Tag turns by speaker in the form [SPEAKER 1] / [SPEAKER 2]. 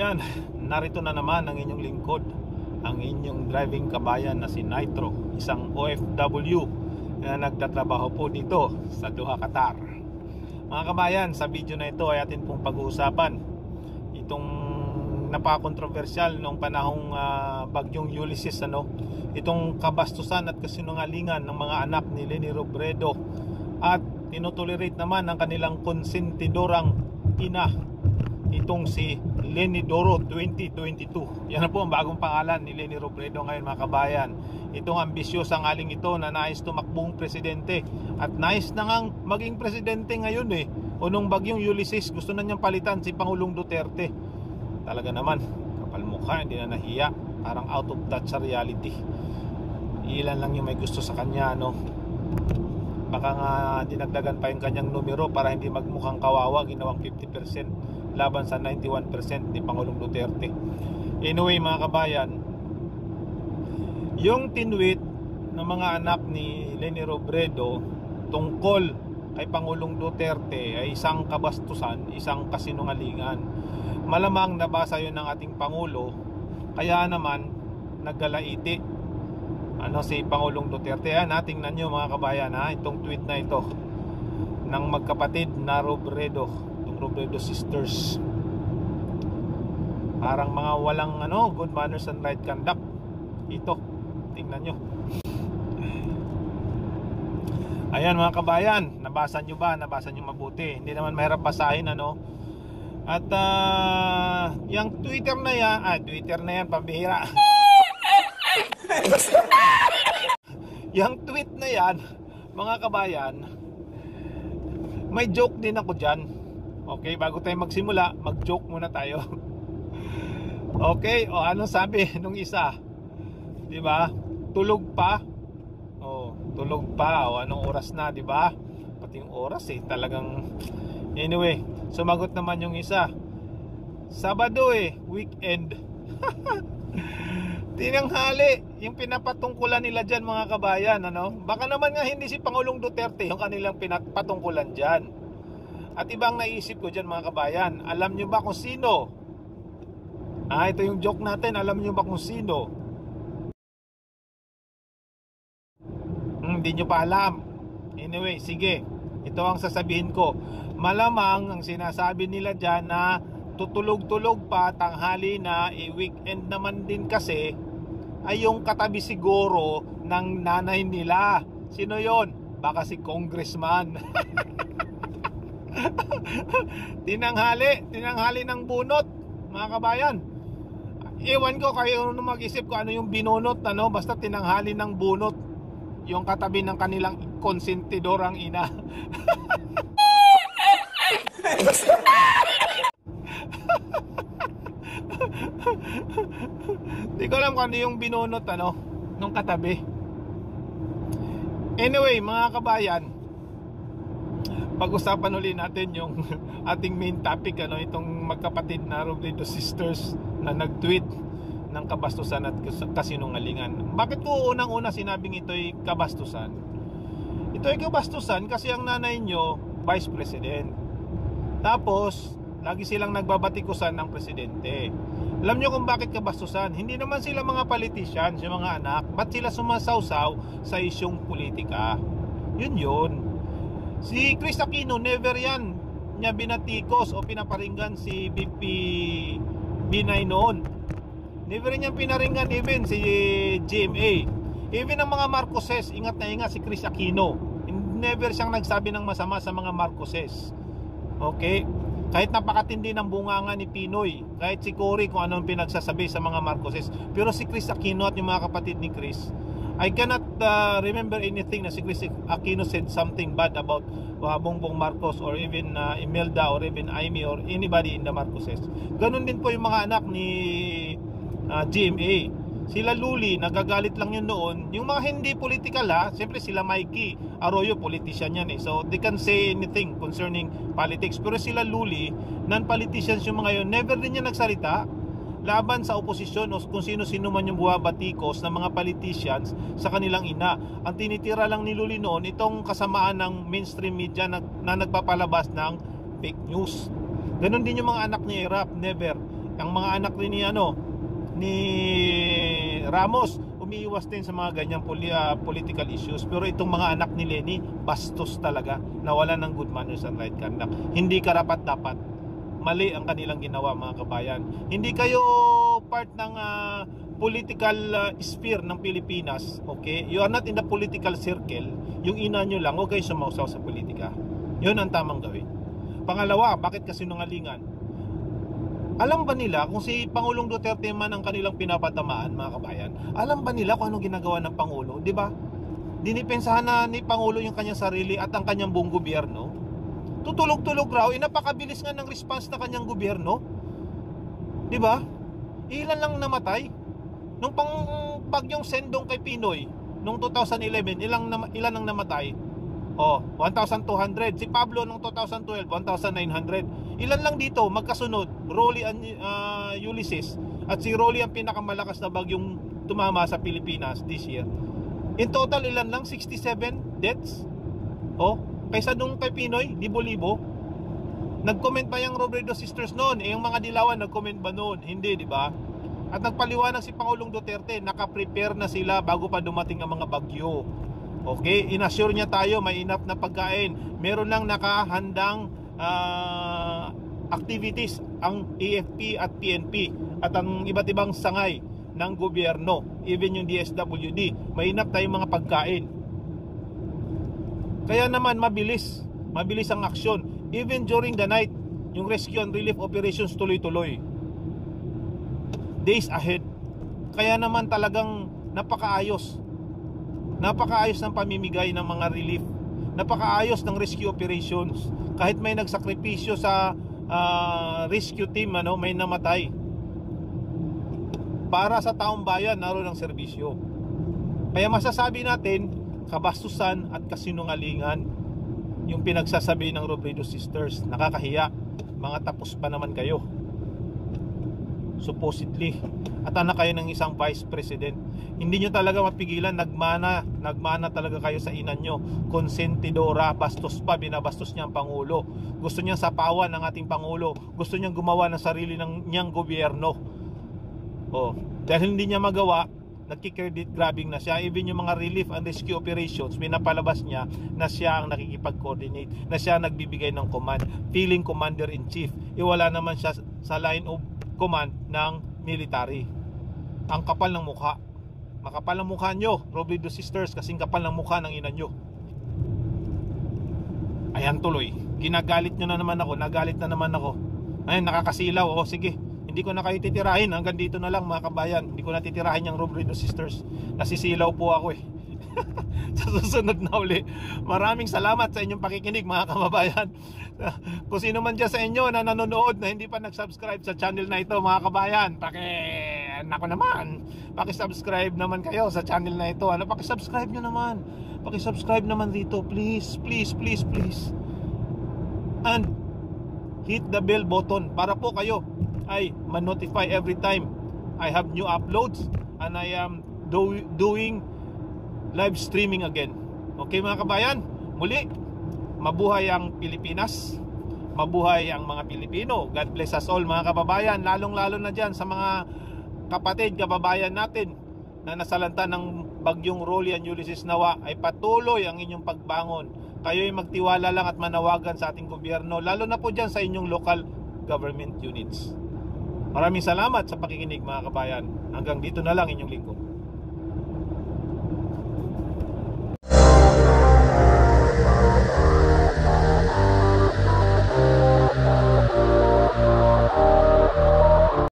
[SPEAKER 1] kabayan, narito na naman ang inyong lingkod, ang inyong driving kabayan na si Nitro, isang OFW na nagtatrabaho po dito sa Doha, Qatar. Mga kabayan, sa video na ito ay atin pong pag-uusapan itong napaka-kontrobersyal noong panahong bagyong Ulysses, itong kabastusan at kasinungalingan ng mga anak ni Leni Robredo at tinotolerate naman ng kanilang konsentidorang ina, itong si Leni Doro 2022. Yan na po ang bagong pangalan ni Leni Robredo ngayon, mga kabayan. Itong ambisyosang aling ito na nais tumakbong presidente at nais na ngang maging presidente ngayon o nung bagyong Ulysses gusto na niyang palitan si Pangulong Duterte. Talaga naman, kapal mukha, hindi na nahiya, parang out of touch sa reality. Ilan lang yung may gusto sa kanya, baka nga dinagdagan pa yung kanyang numero para hindi magmukhang kawawa, ginawang 50% laban sa 91% ni Pangulong Duterte. Anyway, mga kabayan, yung tinweet ng mga anak ni Leni Robredo tungkol kay Pangulong Duterte ay isang kabastusan, isang kasinungalingan. Malamang nabasa yun ng ating Pangulo, kaya naman naggalaiti si Pangulong Duterte. Tingnan nyo, mga kabayan, itong tweet na ito ng magkapatid na Robredo, itong Robredo sisters. Parang mga walang good manners and right conduct. Ito, tingnan nyo. Ayan, mga kabayan, nabasa nyo ba? Nabasa nyo mabuti. Hindi naman mahirap basahin, At yung Twitter na yan, pambihira. Yung tweet na yan, mga kabayan, may joke din ako dyan. Okay, bago tayo magsimula, mag-joke muna tayo. Okay, ano sabi nung isa? Diba? Tulog pa? Tulog pa. Anong oras na, diba? Pati yung oras talagang... Anyway, sumagot naman yung isa. Sabado weekend. Tinanghali yung pinapatungkulan nila dyan, mga kabayan, Baka naman nga hindi si Pangulong Duterte yung kanilang pinapatungkulan dyan. At ibang naisip ko dyan, mga kabayan, alam nyo ba kung sino? Ito yung joke natin, alam nyo ba kung sino? Hindi nyo pa alam. Anyway, sige, ito ang sasabihin ko. Malamang ang sinasabi nila dyan na tutulog-tulog pa, tanghali na, weekend naman din kasi, ay yung katabi siguro ng nanay nila. Sino yon? Baka si congressman. Tinanghali ng bunot, mga kabayan. Ewan ko kayo mag-isip ko ano yung binunot, basta tinanghali ng bunot yung katabi ng kanilang konsentidorang ina. Di ko alam kung ano yung binunot nung katabi. Anyway, mga kabayan, pag-usapan ulit natin yung ating main topic, itong magkapatid na Robredo sisters na nag-tweet ng kabastusan at kasinungalingan. Bakit ko unang-una sinabing ito'y kabastusan? Ito'y kabastusan kasi ang nanay nyo vice president. Tapos lagi silang nagbabatikusan ng presidente. Alam nyo kung bakit kabastusan? Hindi naman sila mga politicians, yung mga anak. Ba't sila sumasawsaw sa isyong politika? Yun. Si Chris Aquino, never yan niya binatikos o pinaparinggan si BP Binay noon. Never niya pinaringgan even si GMA. Even ang mga Marcoses, ingat na ingat si Chris Aquino. Never siyang nagsabi ng masama sa mga Marcoses. Okay? Kahit napakatindi ng bunganga ni Pinoy, kahit si Cory kung anong pinagsasabi sa mga Marcoses, pero si Chris Aquino at yung mga kapatid ni Chris, I cannot remember anything na si Chris Aquino said something bad about Bongbong Marcos or even Imelda or even Amy or anybody in the Marcoses. Ganun din po yung mga anak ni GMA. Sila Luli, nagagalit lang yun noon. Yung mga hindi political siyempre sila Mikey Arroyo, politician yan So they can say anything concerning politics. Pero sila Luli, non-politicians yung mga yun, never din yan nagsalita laban sa oposisyon o kung sino-sino man yung buwabatikos ng mga politicians sa kanilang ina. Ang tinitira lang ni Luli noon, itong kasamaan ng mainstream media na nagpapalabas ng fake news. Ganon din yung mga anak ni Erap, never. Ang mga anak rin ni Ramos, umiiwas din sa mga ganyang political issues. Pero itong mga anak ni Lenny, bastos talaga, nawala ng good manners and right conduct. Hindi karapat-dapat. Mali ang kanilang ginawa, mga kabayan. Hindi kayo part ng political sphere ng Pilipinas, okay? You are not in the political circle. Yung ina nyo lang, huwag kayo sumausaw sa politika. Yun ang tamang gawin. Pangalawa, bakit kasinungalingan? Alam ba nila kung si Pangulong Duterte man ang kanilang pinapatamaan, mga kabayan? Alam ba nila kung anong ginagawa ng Pangulo? Di ba? Dinipensahan na ni Pangulo yung kanyang sarili at ang kanyang buong gobyerno. Tutulog-tulog raw, napakabilis nga ng response na kanyang gobyerno. Di ba? Ilan lang namatay? Nung bagyong Sendong kay Pinoy, nung 2011, ilan ang namatay? 1,200. Si Pablo nung 2012, 1,900. Ilan lang dito magkasunod, Rolly and Ulysses, at si Rolly ang pinakamalakas na bagyong tumama sa Pilipinas this year. In total, ilan lang? 67 deaths. Kaysa nung kay Pinoy, libo-libo. Nag-comment pa yung Robredo Sisters noon. Yung mga Dilawan, nag-comment ba noon? Hindi, di ba? At nagpaliwanag si Pangulong Duterte, naka-prepare na sila bago pa dumating ang mga bagyo. Okay, inassure niya tayo may enough na pagkain. Meron lang nakahandang activities ang AFP at PNP at ang iba't ibang sangay ng gobyerno, even yung DSWD. May enough tayong mga pagkain. Kaya naman mabilis ang aksyon. Even during the night, yung rescue and relief operations tuloy-tuloy. Days ahead. Kaya naman talagang napakaayos ng pamimigay ng mga relief. Napakaayos ng rescue operations. Kahit may nagsakripisyo sa rescue team, may namatay. Para sa taong bayan, naroon ang serbisyo. Kaya masasabi natin, kabastusan at kasinungalingan yung pinagsasabi ng Robredo Sisters. Nakakahiya. Mga tapos pa naman kayo, supposedly, at anak kayo ng isang vice president. Hindi nyo talaga mapigilan. Nagmana talaga kayo sa ina nyo. Konsentidora, bastos pa, binabastos niya ang Pangulo. Gusto niyang sapawan ng ating Pangulo. Gusto niyang gumawa ng sarili niyang gobyerno. Dahil hindi niya magawa, nagki-credit grabbing na siya. Even yung mga relief and rescue operations, may napalabas niya na siya ang nakikipag-coordinate, na siya ang nagbibigay ng command, feeling commander-in-chief. Wala naman siya sa line of command ng military. Ang kapal ng mukha. Makapal ng mukha nyo, Robredo Sisters, kasing kapal ng mukha ng ina nyo. Ayan tuloy, ginagalit nyo na naman ako. Nagalit na naman ako. Ayun, nakakasilaw. Sige, hindi ko na kayo titirahin. Hanggang dito na lang, mga kabayan. Hindi ko na titirahin yung Robredo Sisters. Nasisilaw po ako sa susunod na uli. Maraming salamat sa inyong pakikinig, mga kababayan. Kung sino man dyan sa inyo na nanonood na hindi pa nag-subscribe sa channel na ito, mga kabayan, paki-subscribe naman kayo sa channel na ito. Paki-subscribe nyo naman. Paki-subscribe naman dito, please. And hit the bell button para po kayo ay ma-notify every time I have new uploads and I am doing live streaming again. Okay, mga kabayan, muli, mabuhay ang Pilipinas, mabuhay ang mga Pilipino. God bless us all, mga kababayan. Lalong-lalo na dyan sa mga kababayan natin na nasalanta ng bagyong Rolly and Ulysses. Nawa ay patuloy ang inyong pagbangon. Kayo ay magtiwala lang at manawagan sa ating gobyerno, lalo na po dyan sa inyong local government units. Maraming salamat sa pakikinig, mga kabayan. Hanggang dito na lang, inyong lingkod.